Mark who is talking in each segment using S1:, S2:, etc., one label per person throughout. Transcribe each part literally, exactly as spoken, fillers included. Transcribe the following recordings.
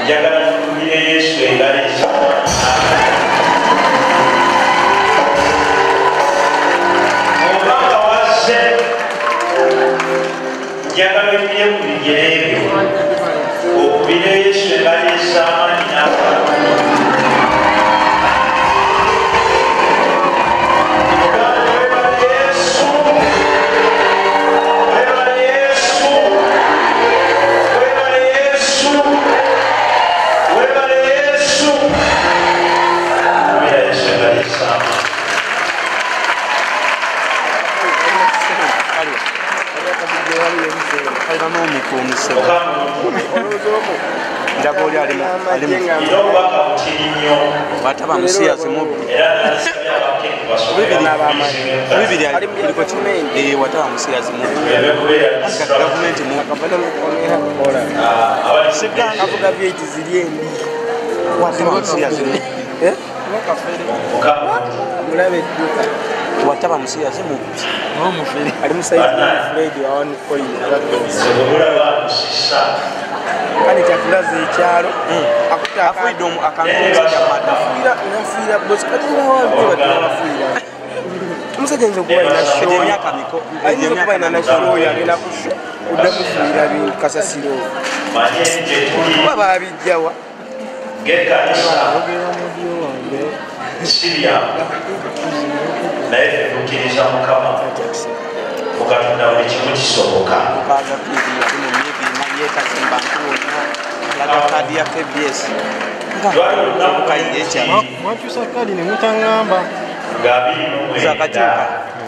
S1: njagala tutumire Yesu engalo obanga wazze njagala ebire ku bigere ebyo okubira Yesu engalo ez'amaanyi n'abantu
S2: bataba musiyazi mubbi wataba musiyazi mubbi gavumenti wataba musiyazi mubbi
S3: kani kyatulaze ekyalo
S2: afuidde akantumusajja
S3: nafuira bosi katulawabafuira omusajja nze okuba ayinza okuba ina nashoya agenda kudda mufuira kasasiro kuba babijjawa
S1: naye tukkiriza Mukama mukatonda buli kimu kisoboka
S3: mwakyusa kadi nemutangamba
S1: ngabirinomwenda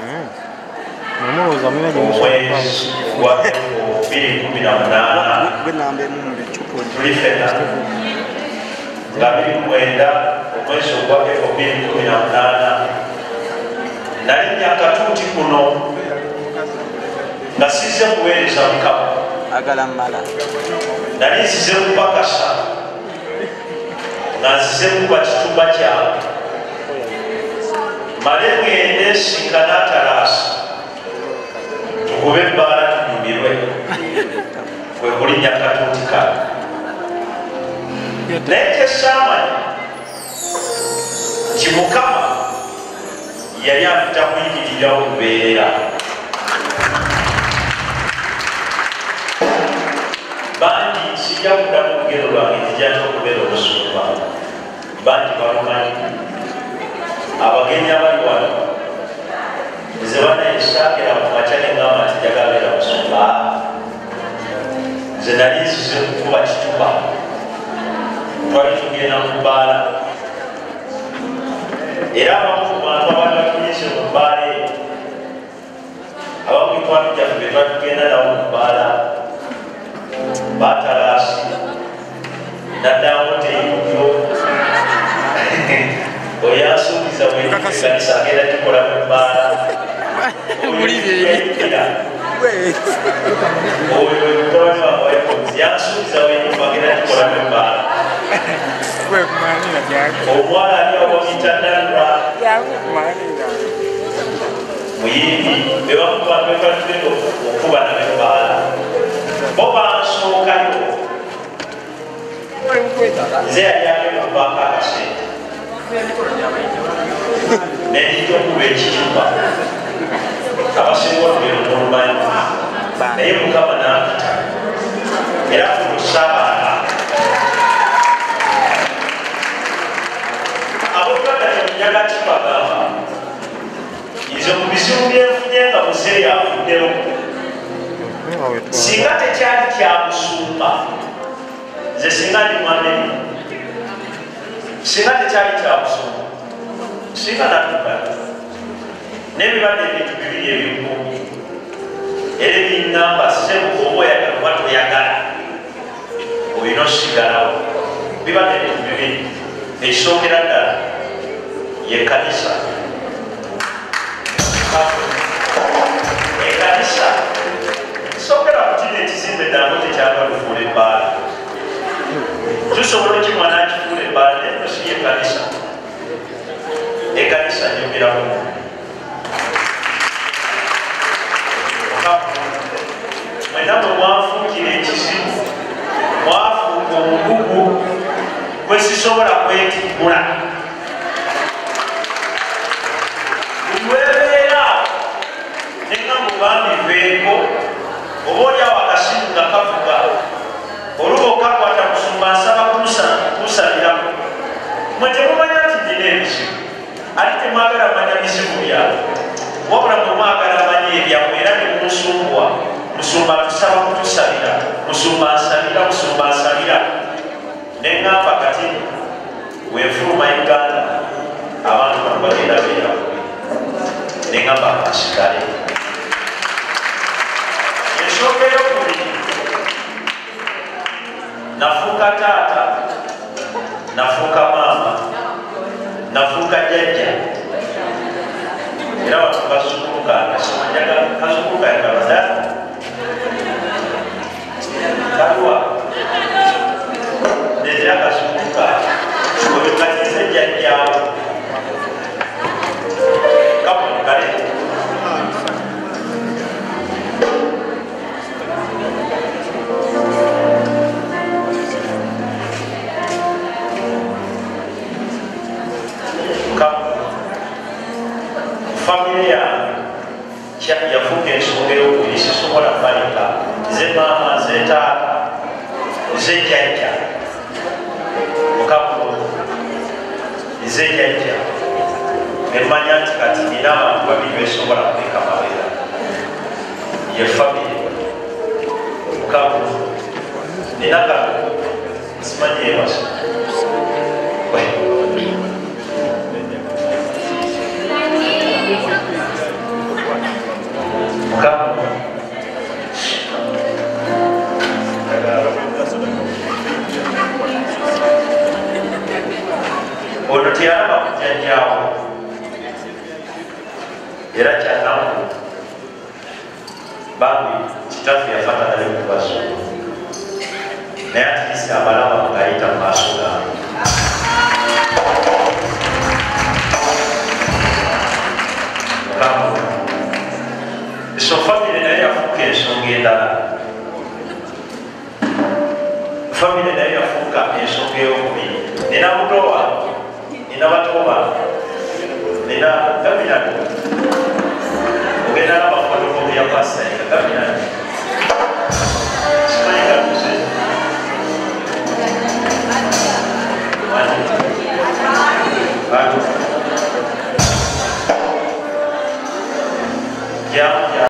S1: omwezi gwa bbiri kumi na munaana tuli fena nga bbiri mwenda omwezi ogwa bbiri kumi na munaana nalinnya akatuuti kuno nga sizze kuweereza Mukama
S2: agala mmala
S1: nali nzize kupakasa nga nzize kuba kitumba kyange male mwende sinkana atalaasi tukube ebbaala tunyumirwe kwe kulinnya katuuti kange naye kyesaamanyi nti Mukama yali afita kuyimirirawo lubeerera bangi sijja kuddamu olugero lwange tijjatya okubeera omusumba bangi balumanyi abagenyi abali wano nze banayesaakera mu makyane ngamba nti jagabeera musumba nze nali nzize kukuba kituba twali tugenda mu bbaala era abamu ku bantu abali batunyise mu bbaala eyo abamu mikwano gyaffe be twatugenda nawo mu bbaala batalaasi naddamu teyibyo oyansuubiza wekanisa agenda kikola mu bbaala oyoikira oyo mutabani wawaekozi yansuubiza wenyumba agenda kikola mu bbaala omwana ali awamintandalwa muyimbi bebamubantu okuba nabebbaala bo bansookayo nze yali akekubaako akasente nenjija okuba ekicupa abasinga olugero tolumanyi naye Mukama nampita era kulusabaala abogaddatonyaga kibagamba nze mu bizibu byenfunye nga muzeeyi afuddewo singa tekyali kyamusumba nze singa ndi mwaneni singa tekyali kyamusumba singa natuka n'ebibadde ebintu bibiri ebimu era ebinnamba sebuka oba oyagala oba toyagala olina osigalawo bibadde ebintu bibiri ekisookera ddala ye kanisa ekanisa sokera kutina ekizimbe ddango tekyava lufuula ebbaala tusobola okimwana akifuula ebbaala naye no si yekanisa ekanisa njogeramu mwena bwe mwafuukira ekizibu mwafuuka obugugu kwetikkula bwebeera nenga mubambi veeko oba olyawo akasimu nga kavuga oluba okakwata musumba nsaba kusaliramu mwe temumanya nti nina ebizibu ate temwagala manya bizibu byabo wabula mwemwagala manya ebyabwe era nemunsumbuwa musumba tusaba kutusalira musumba nsalira musumba nsalira neŋŋamba kati wenfuluma uganda abantu bano bagenda beera neŋŋamba kasigale ensonga eyokubiri nafuuka taata nafuuka maama nafuuka jjajja era watu bazukuluka njaga kazukuluka yakabada kalwa ndetera kazukuluka oyo katize jjajjawo kamonekale famire yange yafuuka ensonga eyokubiri sisobola kubalika ze maama ze taata ze jjajja mukamulo ze jjajja nemanya nti kati nina abantu babiri besobola kuleka mabera ye famire mukamulo nina kano simanyi ebasa ono teyalaba kujjajjaawo era kyanamu bambi kitaffe yafata naye okubaso naye atikisi abalaba ngaayita mu maaso gange mukamu so famire naye yafuuka ensonga endala famire naye yafuuka ensonga eyokubiri nina butowa nina batoba nina gaminano ogenda nabafotokopi ya pasita gaminano simanyigatuze Jamu